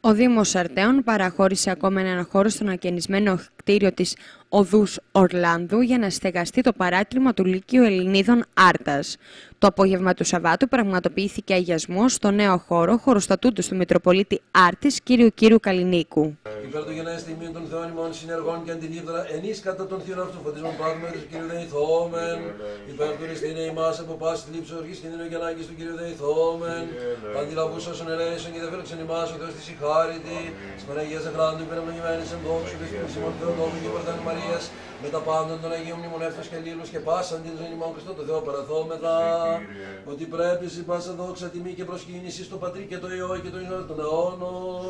Ο Δήμος Αρτέων παραχώρησε ακόμα έναν χώρο στον ακαινισμένο κτίριο της Οδούς Ορλάνδου για να στεγαστεί το παράκλημα του Λυκείου Ελληνίδων Άρτας. Το απόγευμα του Σαββάτου πραγματοποιήθηκε αγιασμός στο νέο χώρο χωροστατούντος του Μητροπολίτη Άρτης Κύριου Καλλινίκου. Υπέρ του γενναίας τιμήν των Θεών ημών συνεργών και αντιλήφθρα ενείς κατά των θείων αυτού φωτισμών πράγμα του Κύριου Δεηθόμεν. Υπέρ του ρηστήνε ημάς από πάση θλίψη οργής κινδύνου και ανάγκης του Κύριου Δεηθόμεν. Αντιλαβούς όσων ελέησον και δεφέλεξον ημάς ο Θεός της ηχάρητη. Της Παναγίας Εχράντου υπερευλογημένης εν δόξου της Ημών Θεοτόκου και Παρθένου Μαρίας. Με τα πάντων των Αγίων μνημονεύσεως και αλλήλους και πάσαν την ζωή ημών Χριστό το Θεό παραθόμεθα. Ότι πρέπει σε πάσα δόξα τιμή και προσκύνηση στο Πατρί και το Υιό και το Υιό των αιώνων.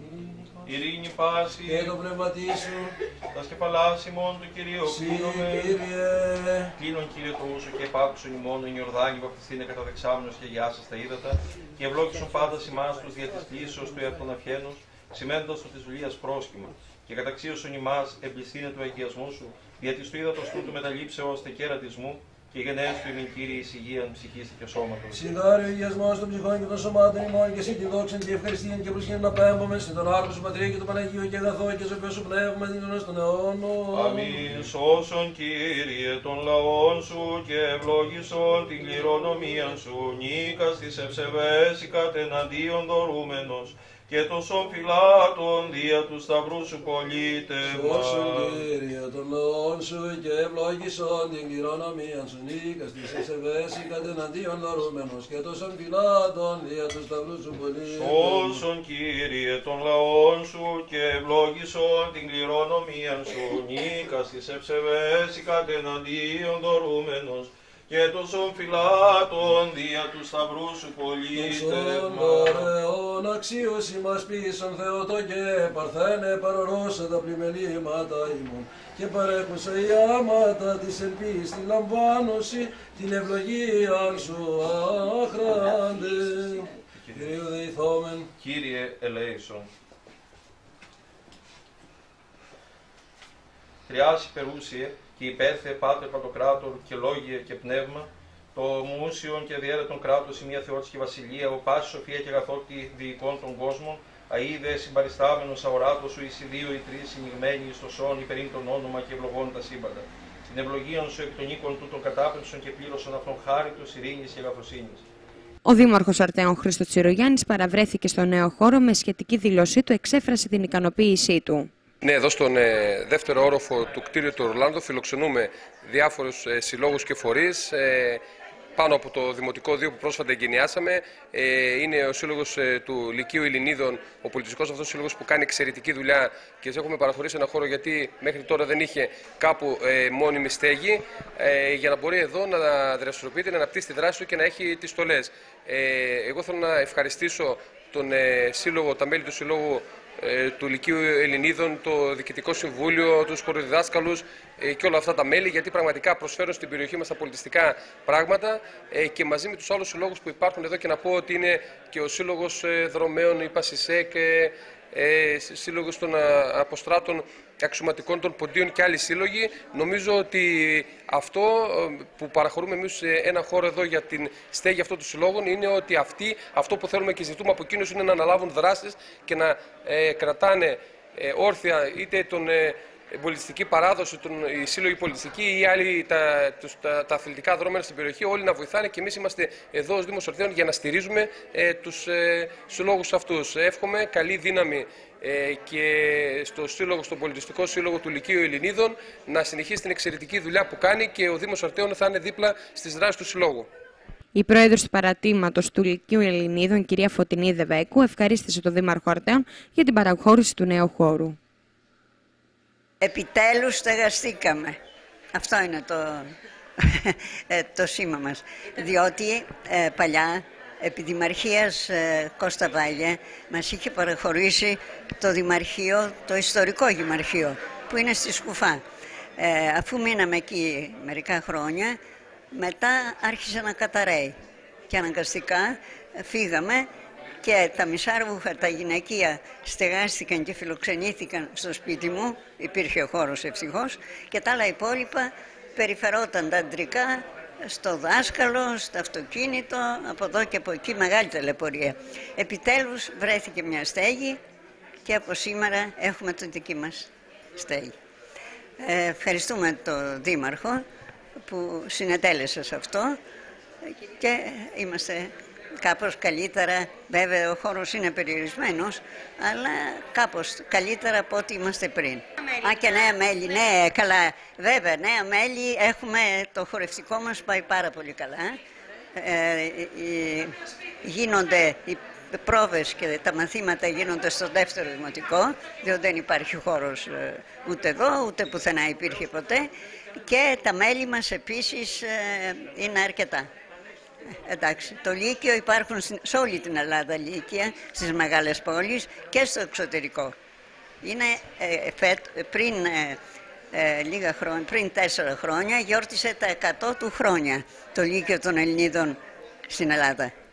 Ειρήνη πάση και το πνεύματί σου. Τα σκεφαλάς ημών του Κυρίου κλείνομαι. Κλείνον Κύριε το ούσο και επάκουσον ημών εν Ιορδάνη βαπτιστήνε κατά δεξάμενος και γεια σας τα ύδατα και ευλόγησον πάντα ημάς τους δια της πλήσεως του εαυτόν αφιένους σημαίνοντας το της δουλείας πρόσχημα και καταξίωσον ημάς εμπληστήνε του αγιασμού σου δια της του ύδατος τούτου μεταλήψεως τε κέρατισμού και γενναίες του ημιν Κύριε εις υγείαν ψυχής και σώματος. Συγχάρει ο υγιασμός των ψυχών και των σωμάτων ημών και εσύ την δόξαν και ευχαριστήν και προσκύνην να πέμπουμε στην τον Άρχο σου Πατρί και το Παναγίο και αγαθό και ζωφές σου πνεύμα την αιώνας των αιώνων. Αμήν. Σώσον Κύριε των λαών σου και ευλόγησον την κληρονομία σου νίκας της ευσεβές κατεναντίον δωρούμενος και των σοφυλάτων δια του σταυρού σου πολίτευμα. Σώσον Κύριε των λαών σου και ευλόγησον την κληρονομία σου νίκας της ευσεβές κατεναντίον δωρούμενος και των σοφυλάτων δια του σταυρού σου πολίτευμα. Σώσον Κύριε των λαών σου και ευλόγησον την κληρονομία σου νίκας της ευσεβές κατεναντίον δωρούμενος και τόσων φυλάτων δια του σταυρού σου πολίτευμα. Ωραίων αξίωση μας πείσον Θεότο και παρθένε παρορώσα τα πλημελήματα ημών και παρέχουσα η άματα της ελπίς τη λαμβάνωση την ευλογία σου άχραντε. Κύριε Δεηθόμεν. Κύριε ελέησον. Τριάς υπερούσιε και υπέρθε Πάτερ Παντοκράτορ και Λόγιε και Πνεύμα, το μουσιον και διέρετον κράτος η μία Θεότης και Βασιλεία, ο πάση σοφία και αγαθότη διοικών των κόσμων, αίδε συμπαριστάμενος αοράτος σου εις οι δύο ή τρεις συνηγμένοι εις το σόν υπερήν τον όνομα και ευλογών τα σύμπαντα. Την ευλογίαν σου εκ των οίκων τούτων κατάπεμψον και πλήρωσον αυτόν χάριτος, ειρήνης και αγαθοσύνης. Ο Δήμαρχος Αρτέων Χρήστος Τσιρογιάννης παραβρέθηκε στο νέο χώρο με σχετική δήλωσή του εξέφρασε την ικανοποίησή του. Ναι, εδώ στον δεύτερο όροφο του κτίριου του Ορλάντο φιλοξενούμε διάφορους συλλόγους και φορείς. Πάνω από το Δημοτικό Δίο που πρόσφατα εγκαινιάσαμε είναι ο Σύλλογος του Λυκείου Ελληνίδων, ο πολιτιστικός αυτός σύλλογος που κάνει εξαιρετική δουλειά και έχουμε παραχωρήσει ένα χώρο γιατί μέχρι τώρα δεν είχε κάπου μόνιμη στέγη για να μπορεί εδώ να δραστηριοποιείται, να αναπτύσσει τη δράση του και να έχει τις στολές. Εγώ θέλω να ευχαριστήσω τον σύλλογο, τα μέλη του Συλλόγου του Λυκείου Ελληνίδων, το Διοικητικό Συμβούλιο, τους χοροδιδάσκαλους και όλα αυτά τα μέλη, γιατί πραγματικά προσφέρουν στην περιοχή μας τα πολιτιστικά πράγματα και μαζί με τους άλλους συλλόγους που υπάρχουν εδώ, και να πω ότι είναι και ο Σύλλογος Δρομέων, η Πασισέκ, Σύλλογος των Αποστράτων Αξιωματικών των Ποντίων και άλλοι σύλλογοι. Νομίζω ότι αυτό που παραχωρούμε εμείς ένα χώρο εδώ για την στέγη αυτών των συλλόγων είναι ότι αυτό που θέλουμε και ζητούμε από εκείνους είναι να αναλάβουν δράσεις και να κρατάνε όρθια είτε τον πολιτιστική παράδοση, οι σύλλογοι πολιτιστικοί ή άλλοι τα αθλητικά δρόμενα στην περιοχή, όλοι να βοηθάνε, και εμείς είμαστε εδώ ως Δήμος Αρτέων για να στηρίζουμε τους συλλόγους αυτούς. Εύχομαι καλή δύναμη και στον πολιτιστικό σύλλογο του Λυκείου Ελληνίδων να συνεχίσει την εξαιρετική δουλειά που κάνει και ο Δήμος Αρτέων θα είναι δίπλα στις δράσεις του συλλόγου. Η πρόεδρος του παρατήματος του Λυκείου Ελληνίδων, κυρία Φωτεινή Δεβέκου, ευχαρίστησε τον Δήμαρχο Αρτέων για την παραχώρηση του νέου χώρου. Επιτέλους στεγαστήκαμε. Αυτό είναι το σήμα μας. Διότι παλιά επί Δημαρχίας Κώστα Βάλια μας είχε παραχωρήσει το Δημαρχείο, το ιστορικό Δημαρχείο που είναι στη Σκουφά. Αφού μείναμε εκεί μερικά χρόνια, μετά άρχισε να καταραίει και αναγκαστικά φύγαμε και τα μισάρβουχα, τα γυναικεία στεγάστηκαν και φιλοξενήθηκαν στο σπίτι μου, υπήρχε χώρος ευτυχώς, και τα άλλα υπόλοιπα περιφερόταν τα αντρικά στο δάσκαλο, στο αυτοκίνητο, από εδώ και από εκεί, μεγάλη ταλαιπωρία. Επιτέλους βρέθηκε μια στέγη και από σήμερα έχουμε τη δική μας στέγη. Ευχαριστούμε τον Δήμαρχο που συνετέλεσε σε αυτό και είμαστε κάπως καλύτερα. Βέβαια ο χώρος είναι περιορισμένος, αλλά κάπως καλύτερα από ό,τι είμαστε πριν. Και νέα μέλη, ναι, καλά. Βέβαια, νέα μέλη έχουμε, το χορευτικό μας πάει πάρα πολύ καλά. Γίνονται οι πρόβες και τα μαθήματα γίνονται στο δεύτερο δημοτικό, διότι δεν υπάρχει χώρος ούτε εδώ, ούτε πουθενά υπήρχε ποτέ. Και τα μέλη μας επίσης είναι αρκετά. Εντάξει, το Λύκειο υπάρχουν σε όλη την Ελλάδα λύκεια, στις μεγάλες πόλεις και στο εξωτερικό. Είναι πριν λίγα χρόνια, πριν 4 χρόνια, γιόρτισε τα 100 του χρόνια το Λύκειο των Ελληνίδων στην Ελλάδα.